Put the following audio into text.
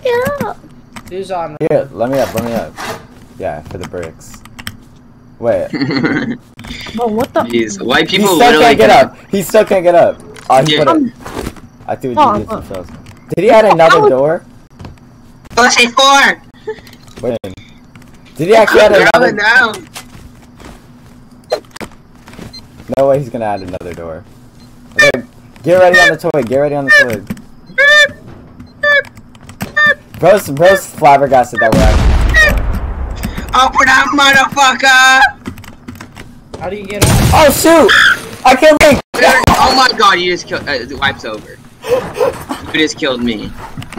Yeah. Who's on? Here, let me up. Yeah, for the bricks. Wait. Well, what the? Jeez, white He people still literally can't get up. He still can't get up. Oh, he Yeah. put it. I threw a Oh, jiu-jitsu fails. Did he add another door? Oh, say 4! Wait. Did he actually add Grab it another? now! No way he's gonna add another door. Okay, get ready on the toy. Get ready on the toy. Bro's flabbergasted that we're actually. Open up, motherfucker! How do you get up? Oh shoot! I killed Link! Oh my god, you just killed. The wipe's over. You just killed me.